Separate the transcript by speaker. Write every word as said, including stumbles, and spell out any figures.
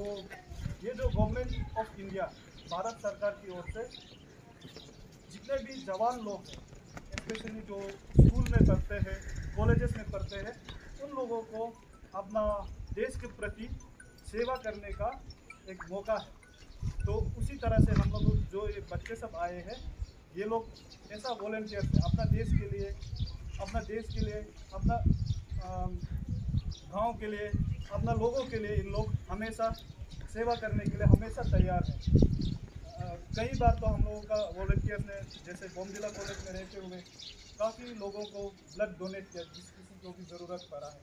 Speaker 1: तो ये जो गवर्नमेंट ऑफ इंडिया भारत सरकार की ओर से जितने भी जवान लोग हैं, स्पेशली जो स्कूल में पढ़ते हैं, कॉलेजेस में पढ़ते हैं, उन लोगों को अपना देश के प्रति सेवा करने का एक मौका है। तो उसी तरह से हम लोग जो ये बच्चे सब आए हैं, ये लोग ऐसा वॉलंटियर्स है अपना देश के लिए, अपना देश के लिए, अपना गांव के लिए, अपना लोगों के लिए इन लोग हमेशा सेवा करने के लिए हमेशा तैयार हैं। कई बार तो हम लोगों का वॉलंटियर्स ने जैसे बोमदिला कॉलेज में रहते हुए काफ़ी लोगों को ब्लड डोनेट किया जिस किसी को भी ज़रूरत पड़ा है।